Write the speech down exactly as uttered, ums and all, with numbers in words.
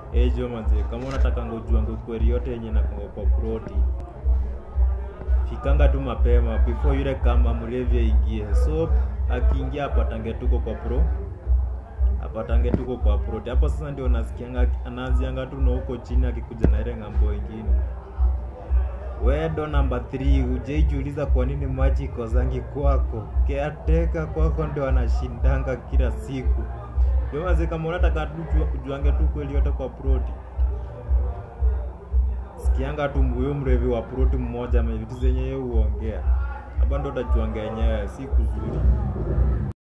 Ejo manze, kama unataka ngojuango kweli yote yenye na kwa proti, fikanga tu mapema before yule kama mlevi aingie. So akiingia apatange tuko kwa pro, apatange tuko kwa proti. Hapo sasa ndio nasikianga anaanzianga tu na huko chini akikuja na ile ngambo nyingine. Wedo number three, ujeijuliza kwa nini maji kozangi kwako? Caretaker kwako ndio anashindanga kila siku. Ndio manze, kama unataka kujuange tu kweli yote kwa proti, sikianga tu mbuyo mrevi wa proti mmoja ama vitu zenye yeye huongea. Hapa ndo utajuanga yenyewe si kuzuri.